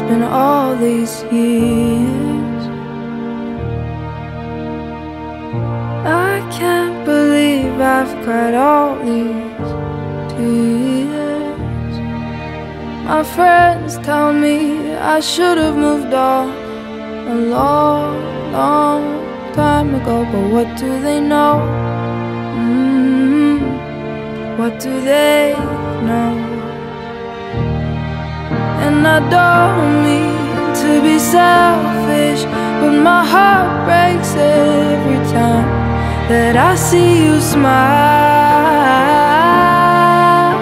been all these years. I can't believe I've cried all these tears. My friends tell me I should have moved on a long, long time ago, but what do they know? What do they know? And I don't mean to be selfish, but my heart breaks every time that I see you smile.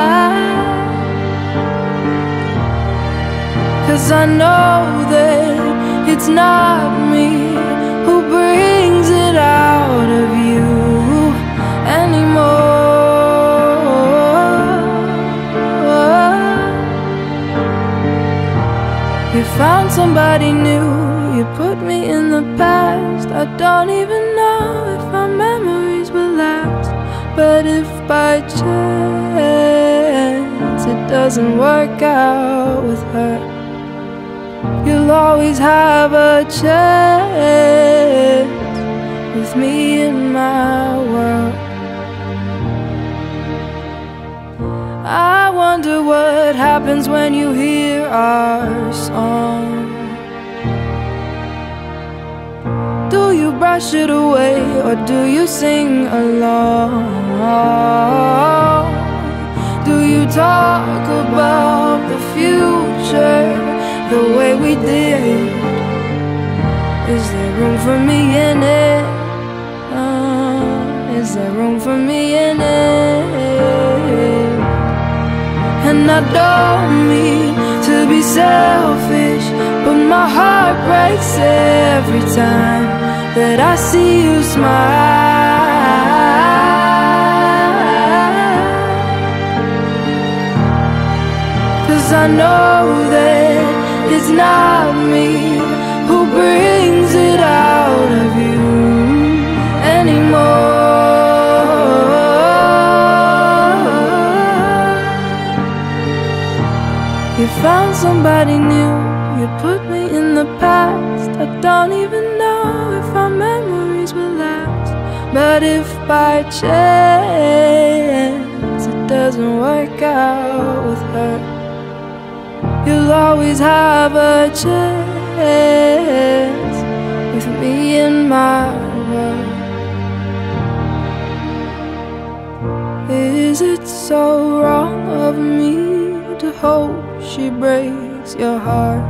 'Cause I know that it's not me who brings it out of you anymore. You found somebody new, you put me in the past. I don't even know if our memories will last. But if by chance it doesn't work out with her, you'll always have a chance with me in my world. I wonder what happens when you hear our song. Do you brush it away or do you sing along? Do you talk about the future the way we did? Is there room for me in it? Is there room for me in it? And I don't mean to be selfish, but my heart breaks every time that I see you smile. 'Cause I know that it's not me who brings it out of you anymore. You found somebody new, you put me in the past. I don't even know if our memories will last. But if by chance it doesn't work out with her, you'll always have a chance with me in my world. Is it so wrong of me to hope she breaks your heart?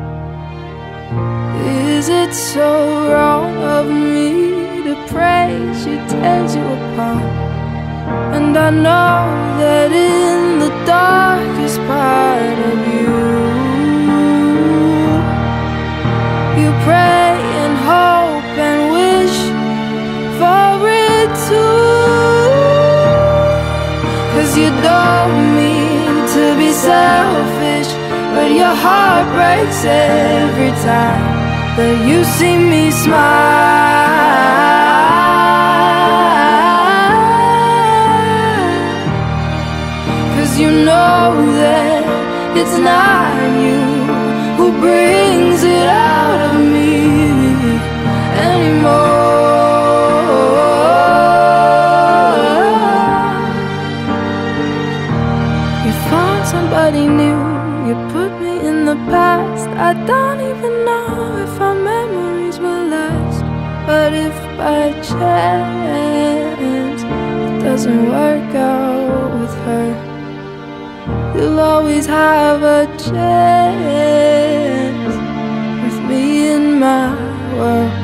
Is it so wrong of me to pray she tears you apart? And I know that in the darkest part of you, you pray and hope and wish for it too. 'Cause you don't mean to be selfish, but your heart breaks every time that you see me smile. 'Cause you know that it's not you who brings it out of me anymore. You found somebody new, you put me in the past. I don't even know if our memories will last. But if by chance it doesn't work out with her, you'll always have a chance with me in my world.